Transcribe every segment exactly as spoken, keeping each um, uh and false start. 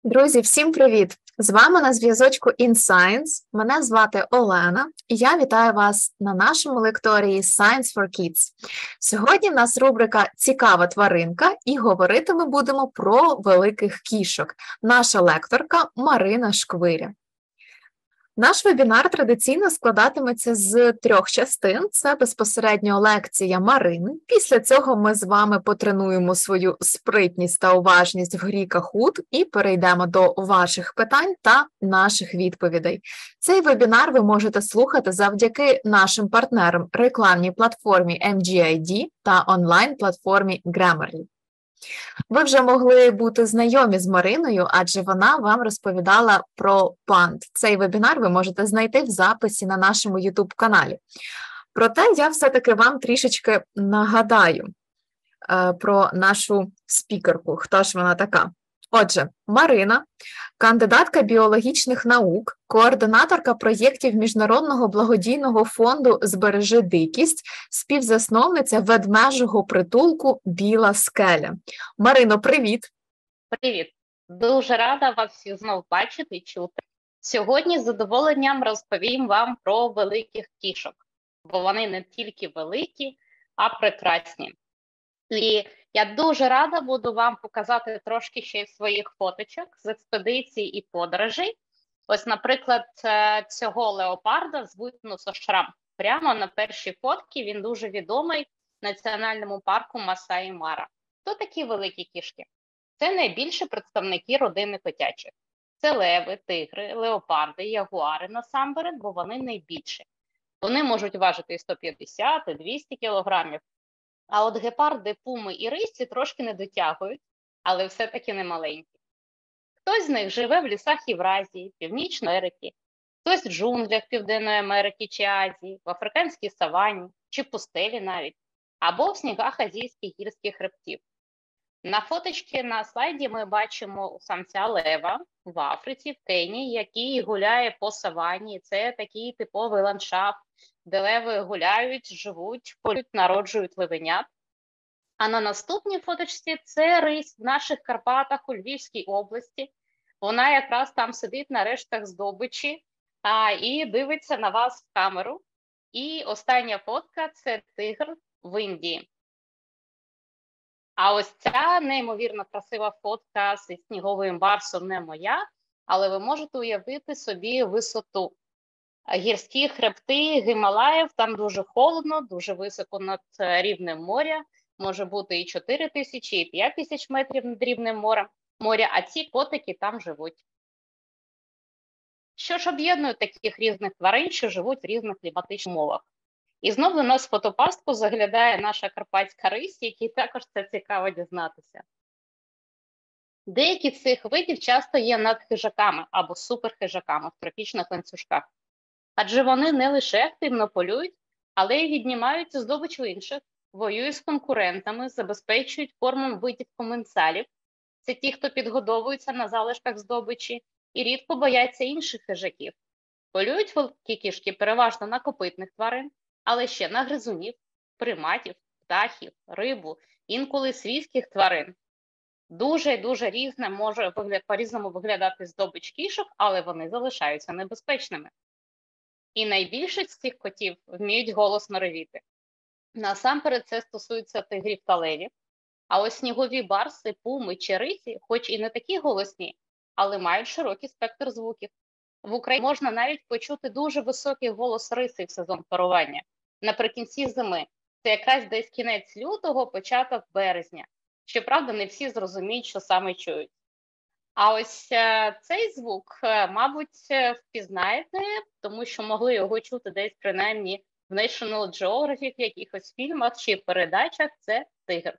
Друзі, всім привіт! З вами на зв'язочку InScience. Мене звати Олена, і я вітаю вас на нашому лекторії Science for Kids. Сьогодні в нас рубрика «Цікава тваринка» і говорити ми будемо про великих кішок. Наша лекторка Марина Шквиря. Наш вебінар традиційно складатиметься з трьох частин. Це безпосередньо лекція Марини. Після цього ми з вами потренуємо свою спритність та уважність в грі Kahoot і перейдемо до ваших питань та наших відповідей. Цей вебінар ви можете слухати завдяки нашим партнерам – рекламній платформі ем джі ай ді та онлайн-платформі Grammarly. Ви вже могли бути знайомі з Мариною, адже вона вам розповідала про панд. Цей вебінар ви можете знайти в записі на нашому ютуб-каналі. Проте я все-таки вам трішечки нагадаю е, про нашу спікерку, хто ж вона така. Отже, Марина – кандидатка біологічних наук, координаторка проєктів Міжнародного благодійного фонду «Збережи дикість», співзасновниця ведмежого притулку «Біла скеля». Марино, привіт! Привіт! Дуже рада вас всіх знов бачити і чути. Сьогодні з задоволенням розповім вам про великих кішок, бо вони не тільки великі, а прекрасні. І я дуже рада буду вам показати трошки ще й своїх фоточок з експедицій і подорожей. Ось, наприклад, цього леопарда звуть Носошрам. Прямо на першій фотці він дуже відомий в національному парку Масаї Мара. Хто такі великі кішки? Це найбільші представники родини котячих. Це леви, тигри, леопарди, ягуари насамперед, бо вони найбільші. Вони можуть важити і сто п'ятдесят, і двісті кілограмів. А от гепарди, пуми і рисі трошки не дотягують, але все-таки не маленькі. Хтось з них живе в лісах Євразії, Північної Америки, хтось в джунглях Південної Америки чи Азії, в африканській савані чи пустелі навіть, або в снігах азійських гірських хребтів. На фоточці на слайді ми бачимо самця лева в Африці, в Кенії, який гуляє по савані. Це такий типовий ландшафт, де леви гуляють, живуть, полюють, народжують левенят. А на наступній фоточці це рись в наших Карпатах у Львівській області. Вона якраз там сидить на рештах здобичі а, і дивиться на вас в камеру. І остання фотка – це тигр в Індії. А ось ця неймовірно красива фотка з сніговим барсом не моя, але ви можете уявити собі висоту. Гірські хребти Гімалаїв, там дуже холодно, дуже високо над рівнем моря, може бути і чотири тисячі, і п'ять тисяч метрів над рівнем моря, моря, а ці котики там живуть. Що ж об'єднує таких різних тварин, що живуть в різних кліматичних умовах? І знову на нас в фотопастку заглядає наша карпатська рись, якій також це цікаво дізнатися. Деякі з цих видів часто є надхижаками або суперхижаками в тропічних ланцюжках. Адже вони не лише активно полюють, але й віднімають здобич у інших, воюють з конкурентами, забезпечують кормом видів коменсалів. Це ті, хто підгодовуються на залишках здобичі і рідко бояться інших хижаків. Полюють великі кішки переважно на копитних тварин, але ще на гризунів, приматів, птахів, рибу, інколи свійських тварин. Дуже і дуже різне може по-різному виглядати здобич кішок, але вони залишаються небезпечними. І найбільшість з цих котів вміють голосно ревіти. Насамперед це стосується тигрів та левів. А ось снігові барси, пуми чи рисі, хоч і не такі голосні, але мають широкий спектр звуків. В Україні можна навіть почути дуже високий голос риси в сезон парування. Наприкінці зими. Це якраз десь кінець лютого, початок березня. Щоправда, не всі зрозуміють, що саме чують. А ось е, цей звук, е, мабуть, е, впізнаєте, тому що могли його чути десь принаймні в National Geographic, в якихось фільмах чи передачах. Це тигр.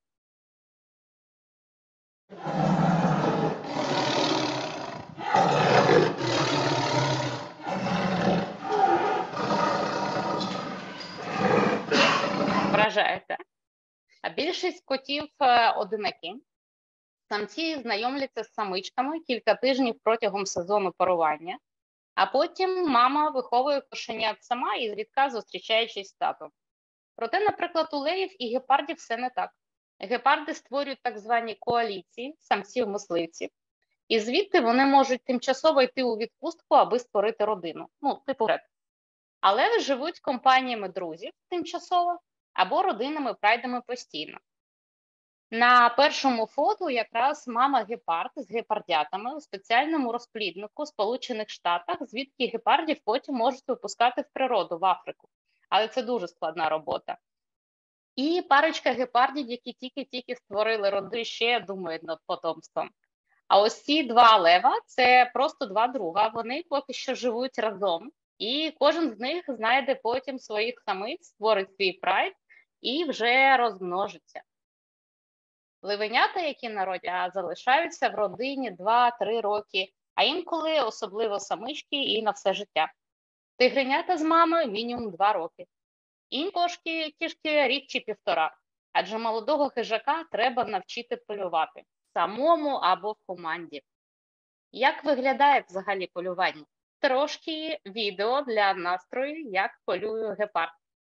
Вражаєте? А більшість котів е, одинакі. Самці знайомляться з самичками кілька тижнів протягом сезону парування, а потім мама виховує кошенят сама і зрідка зустрічаючись з татом. Проте, наприклад, у левів і гепардів все не так. Гепарди створюють так звані коаліції самців-мисливців. І звідти вони можуть тимчасово йти у відпустку, аби створити родину. Ну, типу ред. Але живуть компаніями друзів тимчасово або родинами прайдами постійно. На першому фото якраз мама гепард з гепардятами у спеціальному розпліднику в Сполучених Штатах, звідки гепардів потім можуть випускати в природу, в Африку. Але це дуже складна робота. І парочка гепардів, які тільки-тільки створили роди, ще думають над потомством. А ось ці два лева – це просто два друга, вони поки що живуть разом. І кожен з них знайде потім своїх самиць, створить свій прайд і вже розмножиться. Левенята, які народять, залишаються в родині два-три роки, а інколи особливо самички і на все життя. Тигренята з мамою мінімум два роки. Інші кошки, кішки рік чи півтора, адже молодого хижака треба навчити полювати самому або в команді. Як виглядає взагалі полювання? Трошки відео для настрою, як полює гепард.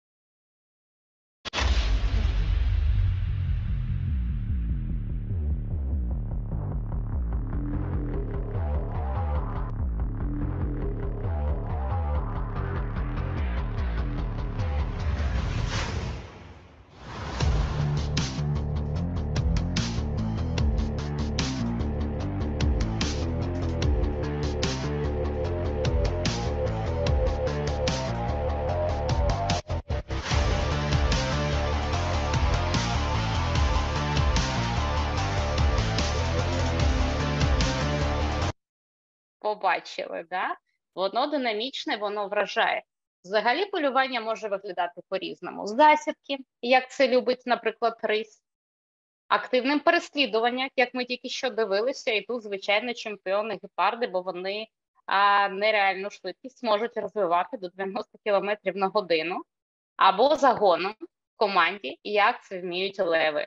Побачили, да? Воно динамічне, воно вражає. Взагалі полювання може виглядати по-різному. Засідки, як це любить, наприклад, рись. Активним переслідуванням, як ми тільки що дивилися, і тут, звичайно, чемпіони гепарди, бо вони а, нереальну швидкість можуть розвивати до дев'яноста кілометрів на годину. Або загоном в команді, як це вміють леви.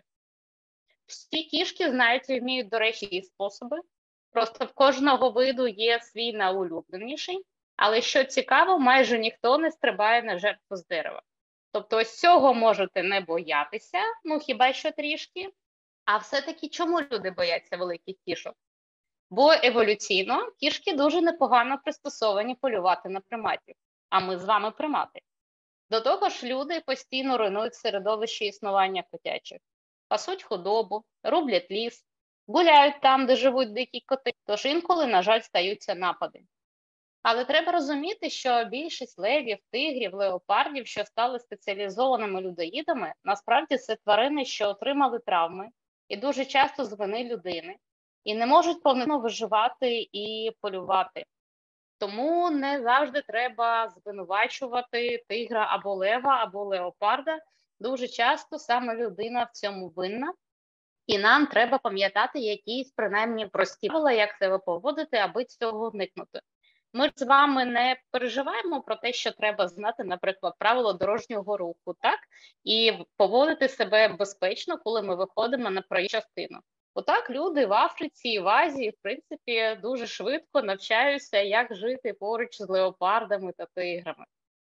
Всі кішки знають і вміють, до речі, і способи. Просто в кожного виду є свій найулюбленіший, але що цікаво, майже ніхто не стрибає на жертву з дерева. Тобто ось цього можете не боятися, ну хіба що трішки. А все-таки чому люди бояться великих кішок? Бо еволюційно кішки дуже непогано пристосовані полювати на приматів, а ми з вами примати. До того ж, люди постійно руйнують середовище існування котячих. Пасуть худобу, рублять ліс, гуляють там, де живуть дикі коти, тож інколи, на жаль, стаються напади. Але треба розуміти, що більшість левів, тигрів, леопардів, що стали спеціалізованими людоїдами, насправді це тварини, що отримали травми і дуже часто з вини людини, і не можуть повноцінно виживати і полювати. Тому не завжди треба звинувачувати тигра або лева, або леопарда. Дуже часто саме людина в цьому винна. І нам треба пам'ятати якісь, принаймні, прості правила, як себе поводити, аби цього уникнути. Ми ж з вами не переживаємо про те, що треба знати, наприклад, правила дорожнього руху, так? І поводити себе безпечно, коли ми виходимо на проїжджу частину. Отак люди в Африці і в Азії, в принципі, дуже швидко навчаються, як жити поруч з леопардами та тиграми.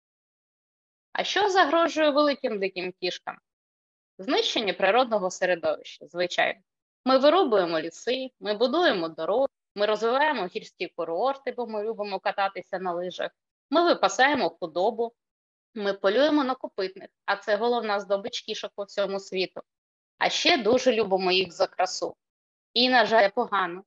А що загрожує великим диким кішкам? Знищення природного середовища, звичайно. Ми вирубуємо ліси, ми будуємо дороги, ми розвиваємо гірські курорти, бо ми любимо кататися на лижах, ми випасаємо худобу, ми полюємо на копитних, а це головна здобич кішок по всьому світу. А ще дуже любимо їх за красу. І, на жаль, погано.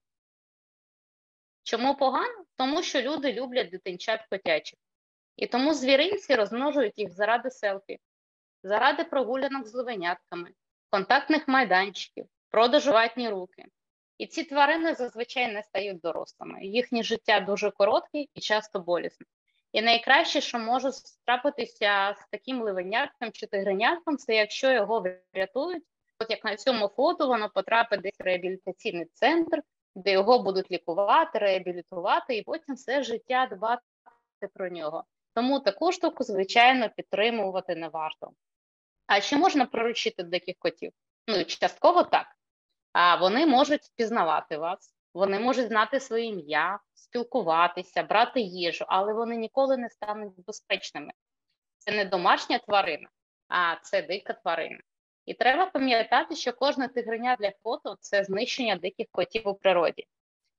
Чому погано? Тому що люди люблять дитинчат котячих. І тому звіринці розмножують їх заради селфі, заради прогулянок з левенятками, контактних майданчиків, продажу ватні руки. І ці тварини зазвичай не стають дорослими. Їхнє життя дуже коротке і часто болісне. І найкраще, що може трапитися з таким левенятком чи тигренятком, це якщо його врятують. От як на цьому фото, воно потрапить десь в реабілітаційний центр, де його будуть лікувати, реабілітувати і потім все життя дбати про нього. Тому таку штуку, звичайно, підтримувати не варто. А чи можна приручити диких котів? Ну, частково так. А вони можуть впізнавати вас, вони можуть знати своє ім'я, спілкуватися, брати їжу, але вони ніколи не стануть безпечними. Це не домашня тварина, а це дика тварина. І треба пам'ятати, що кожне тигреня для фото – це знищення диких котів у природі.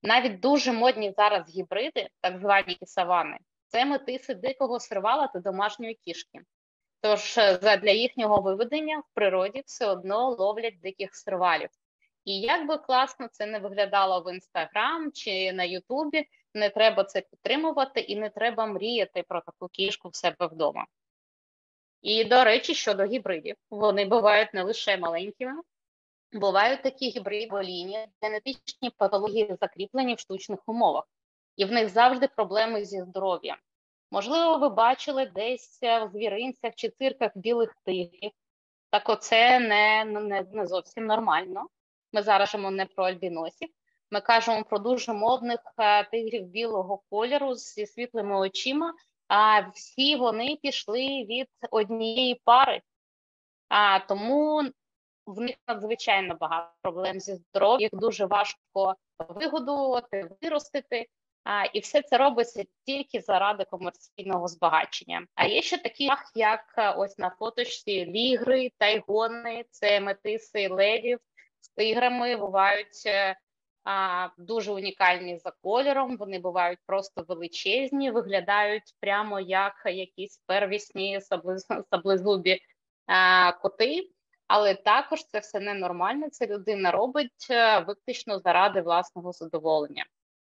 Навіть дуже модні зараз гібриди, так звані кісавани, це метиси дикого сервала та домашньої кішки. Тож для їхнього виведення в природі все одно ловлять диких сервалів. І як би класно це не виглядало в Інстаграм чи на Ютубі, не треба це підтримувати і не треба мріяти про таку кішку в себе вдома. І, до речі, щодо гібридів, вони бувають не лише маленькими, бувають такі гібридні генетичні патології закріплені в штучних умовах, і в них завжди проблеми зі здоров'ям. Можливо, ви бачили десь в звіринцях чи цирках білих тигрів, так оце не, не, не зовсім нормально. Ми зараз кажемо не про альбіносів, ми кажемо про дуже модних тигрів білого кольору зі світлими очима, а всі вони пішли від однієї пари. А, тому в них надзвичайно багато проблем зі здоров'ям, їх дуже важко вигодувати, виростити. А, і все це робиться тільки заради комерційного збагачення. А є ще такі, як ось на фоточці лігри, тайгони, це метиси левів з тиграми, бувають а, дуже унікальні за кольором, вони бувають просто величезні, виглядають прямо як якісь первісні саблезубі а, коти. Але також це все ненормально, це людина робить виключно заради власного задоволення.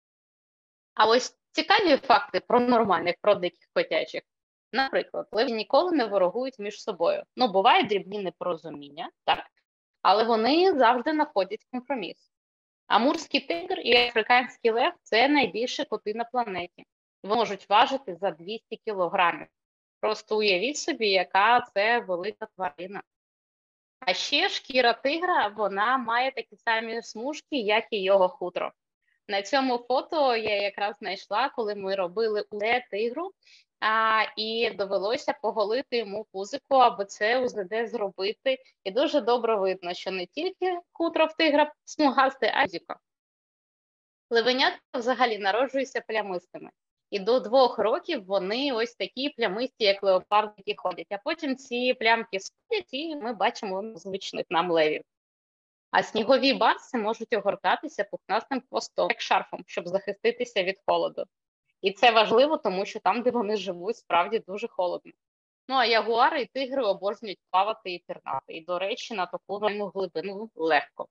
А ось цікаві факти про нормальних, про диких котячих. Наприклад, леви ніколи не ворогують між собою. Ну, бувають дрібні непорозуміння, так, але вони завжди знаходять компроміс. Амурський тигр і африканський лев – це найбільші коти на планеті. Вони можуть важити за двісті кілограмів. Просто уявіть собі, яка це велика тварина. А ще шкіра тигра, вона має такі самі смужки, як і його хутро. На цьому фото я якраз знайшла, коли ми робили УЗД тигру, а, і довелося поголити йому пузико, аби це УЗД зробити. І дуже добре видно, що не тільки хутро в тигра смугасте, а й пузико. Левенятка взагалі народжуються плямистими. І до двох років вони ось такі плямисті, як леопардики, ходять. А потім ці плямки сходять, і ми бачимо звичних нам левів. А снігові барси можуть огортатися пухнастим хвостом, як шарфом, щоб захиститися від холоду. І це важливо, тому що там, де вони живуть, справді дуже холодно. Ну, а ягуари і тигри обожнюють плавати і пірнати. І, до речі, на таку глибину легко.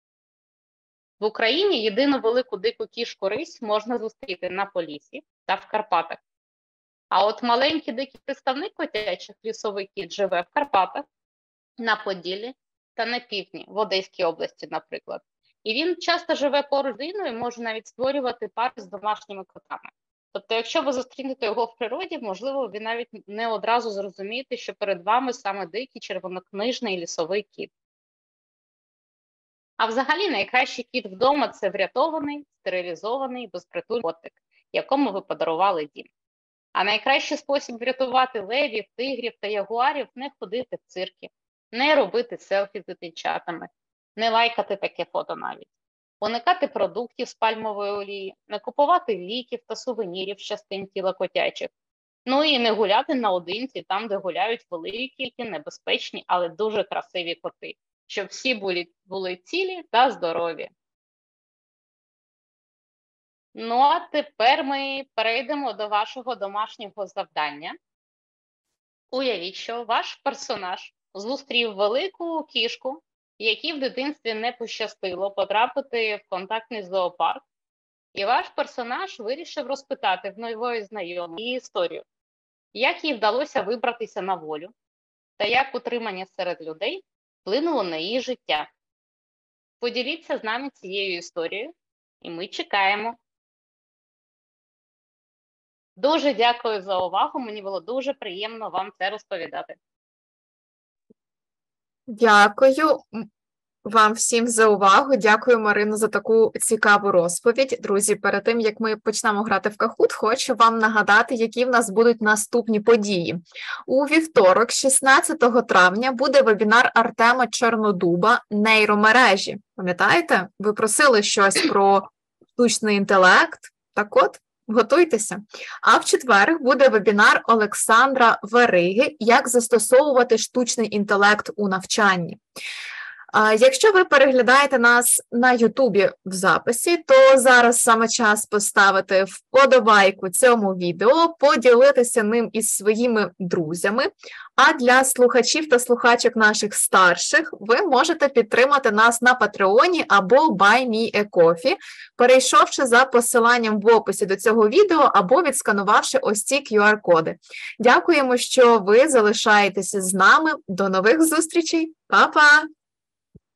В Україні єдину велику дику кішку рись можна зустріти на Поліссі та в Карпатах. А от маленький дикий представник котячих лісовий кіт живе в Карпатах, на Поділлі та на півдні, в Одеській області, наприклад. І він часто живе поруч з людиною і може навіть створювати пари з домашніми котами. Тобто, якщо ви зустрінете його в природі, можливо, ви навіть не одразу зрозумієте, що перед вами саме дикий червонокнижний лісовий кіт. А взагалі найкращий кіт вдома – це врятований, стерилізований, безпритульний котик, якому ви подарували дім. А найкращий спосіб врятувати левів, тигрів та ягуарів – не ходити в цирки, не робити селфі з дитинчатами, не лайкати таке фото навіть, уникати продуктів з пальмової олії, не купувати ліків та сувенірів з частин тіла котячих, ну і не гуляти наодинці там, де гуляють великі, небезпечні, але дуже красиві коти, щоб всі були, були цілі та здорові. Ну, а тепер ми перейдемо до вашого домашнього завдання. Уявіть, що ваш персонаж зустрів велику кішку, якій в дитинстві не пощастило потрапити в контактний зоопарк, і ваш персонаж вирішив розпитати в нової знайомої її історію, як їй вдалося вибратися на волю, та як утримання серед людей вплинуло на її життя. Поділіться з нами цією історією, і ми чекаємо. Дуже дякую за увагу, мені було дуже приємно вам це розповідати. Дякую вам всім за увагу. Дякую, Марино, за таку цікаву розповідь. Друзі, перед тим, як ми почнемо грати в Kahoot, хочу вам нагадати, які в нас будуть наступні події. У вівторок, шістнадцятого травня, буде вебінар Артема Чорнодуба «Нейромережі». Пам'ятаєте? Ви просили щось про штучний інтелект. Так от, готуйтеся. А в четвер буде вебінар Олександра Вериги «Як застосовувати штучний інтелект у навчанні». Якщо ви переглядаєте нас на Ютубі в записі, то зараз саме час поставити вподобайку цьому відео, поділитися ним із своїми друзями. А для слухачів та слухачок наших старших ви можете підтримати нас на Патреоні або Buy Me a Coffee, перейшовши за посиланням в описі до цього відео або відсканувавши ось ці кью ар-коди. Дякуємо, що ви залишаєтеся з нами. До нових зустрічей. Па-па!